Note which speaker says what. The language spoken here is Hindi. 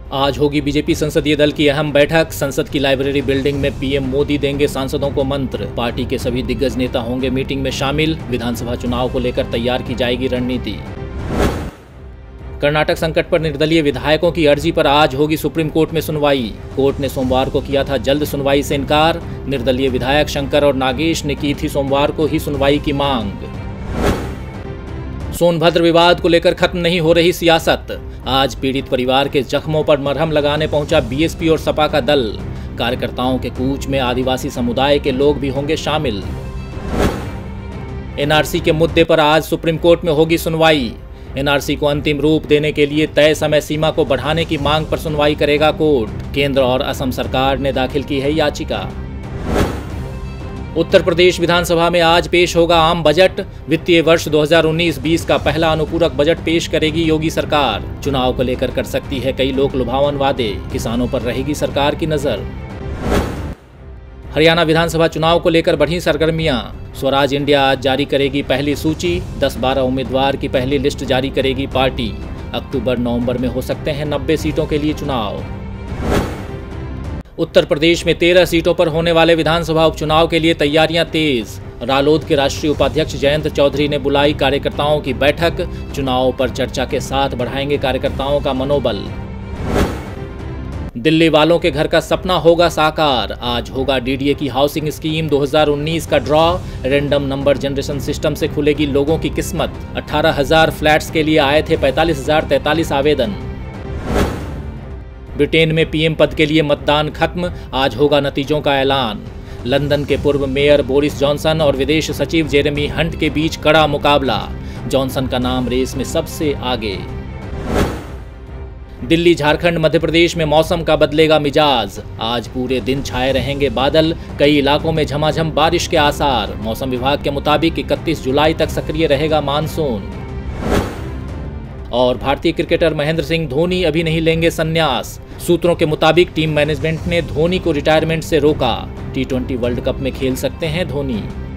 Speaker 1: आज होगी बीजेपी संसदीय दल की अहम बैठक। संसद की लाइब्रेरी बिल्डिंग में पीएम मोदी देंगे सांसदों को मंत्र। पार्टी के सभी दिग्गज नेता होंगे मीटिंग में शामिल। विधानसभा चुनाव को लेकर तैयार की जाएगी रणनीति। कर्नाटक संकट पर निर्दलीय विधायकों की अर्जी पर आज होगी सुप्रीम कोर्ट में सुनवाई। कोर्ट ने सोमवार को किया था जल्द सुनवाई से इनकार। निर्दलीय विधायक शंकर और नागेश ने की थी सोमवार को ही सुनवाई की मांग। सोनभद्र विवाद को लेकर खत्म नहीं हो रही सियासत। आज पीड़ित परिवार के जख्मों पर मरहम लगाने पहुंचा बीएसपी और सपा का दल। कार्यकर्ताओं के कूच में आदिवासी समुदाय के लोग भी होंगे शामिल। एनआरसी के मुद्दे पर आज सुप्रीम कोर्ट में होगी सुनवाई। एनआरसी को अंतिम रूप देने के लिए तय समय सीमा को बढ़ाने की मांग पर सुनवाई करेगा कोर्ट। केंद्र और असम सरकार ने दाखिल की है याचिका। उत्तर प्रदेश विधानसभा में आज पेश होगा आम बजट। वित्तीय वर्ष 2019-20 का पहला अनुपूरक बजट पेश करेगी योगी सरकार। चुनाव को लेकर कर सकती है कई लोक लुभावन वादे। किसानों पर रहेगी सरकार की नजर। हरियाणा विधानसभा चुनाव को लेकर बढ़ी सरगर्मियां। स्वराज इंडिया आज जारी करेगी पहली सूची। 10-12 उम्मीदवार की पहली लिस्ट जारी करेगी पार्टी। अक्टूबर-नवंबर में हो सकते हैं 90 सीटों के लिए चुनाव। उत्तर प्रदेश में 13 सीटों पर होने वाले विधानसभा उपचुनाव के लिए तैयारियां तेज। रालोद के राष्ट्रीय उपाध्यक्ष जयंत चौधरी ने बुलाई कार्यकर्ताओं की बैठक। चुनाव पर चर्चा के साथ बढ़ाएंगे कार्यकर्ताओं का मनोबल। दिल्ली वालों के घर का सपना होगा साकार। आज होगा डीडीए की हाउसिंग स्कीम 2019 का draw. Random number generation system से खुलेगी लोगों की किस्मत। 18,000 फ्लैट्स के लिए आए थे 45,043 आवेदन। ब्रिटेन में पीएम पद के लिए मतदान खत्म। आज होगा नतीजों का ऐलान। लंदन के पूर्व मेयर बोरिस जॉनसन और विदेश सचिव जेरेमी हंट के बीच कड़ा मुकाबला। जॉनसन का नाम रेस में सबसे आगे। दिल्ली, झारखंड, मध्य प्रदेश में मौसम का बदलेगा मिजाज। आज पूरे दिन छाए रहेंगे बादल। कई इलाकों में झमाझम बारिश के आसार। मौसम विभाग के मुताबिक 31 जुलाई तक सक्रिय रहेगा मानसून। और भारतीय क्रिकेटर महेंद्र सिंह धोनी अभी नहीं लेंगे संन्यास। सूत्रों के मुताबिक टीम मैनेजमेंट ने धोनी को रिटायरमेंट से रोका। T20 वर्ल्ड कप में खेल सकते हैं धोनी।